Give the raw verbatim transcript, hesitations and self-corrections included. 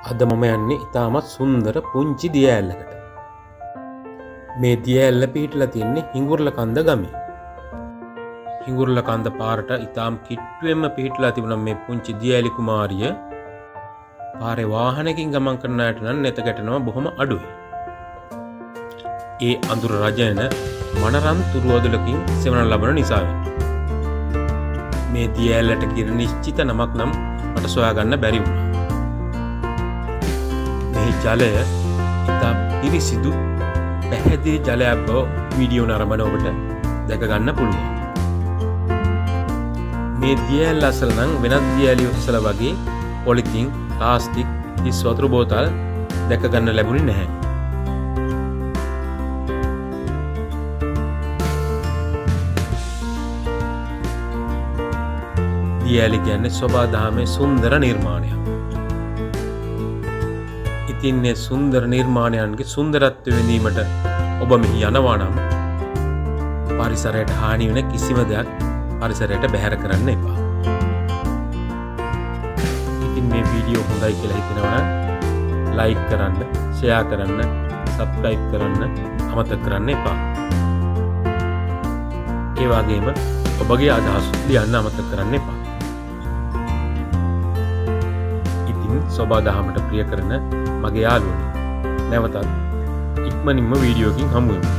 අද මම යන්නේ ඉතාමත් සුන්දර පුංචි දිය ඇල්ලකට. මේ දිය ඇල්ල පිහිටලා තින්නේ හිඟුරලකන්ද ගමේ. හිඟුරලකන්ද පාරට ඉතාම කිට්ටුවෙන්ම පිහිටලා තිබුණා මේ පුංචි දිය ඇලි කුමාරිය. පාරේ වාහනකින් ගමන් කරන අයට නම් නැත ගැටෙනවා බොහොම අඩුයි. ඒ අඳුර රජයන මනරම් තුරුවදුලකින් සෙවන ලබන නිසා මේ දිය ඇල්ලට කියන නිශ්චිත නමක් නම් මට සොයාගන්න බැරි වුණා. මේ ජලය ඉතා පිරිසිදු පැහැදිලි ජලයක් බව වීඩියෝ නරඹන ඔබට දැක ගන්න පුළුවන්. මේ දිය ඇල්ල අසල නම් වෙනත් දිය ඇලි අසල වගේ පොලිතින්, ප්ලාස්ටික්, හිස් වතුර බෝතල් දැක ගන්න ලැබුණේ නැහැ. දිය ඇලි කියන්නේ සෝබා දහමේ සුන්දර නිර්මාණයක්. ඉතින් මේ සුන්දර නිර්මාණයන්ගේ සුන්දරත්වය විඳීමට ඔබ මෙහි යනවා නම් පරිසරයට හානි වෙන කිසිම දෙයක් පරිසරයට බැහැර කරන්න එපා. ඉතින් මේ වීඩියෝ හොඳයි කියලා හිතෙනවා නම් ලයික් කරන්න, ෂෙයා කරන්න, සබ්ස්ක්‍රයිබ් කරන්න අමතක කරන්න එපා. ඒ වගේම ඔබගේ අදහස් ලියන්න අමතක කරන්න එපා. ඉතින් සෝබා දහමට ප්‍රිය කරන මගේ යාළුවනි, නැවතත් ඉක්මනින්ම වීඩියෝකින් හමු වෙමු.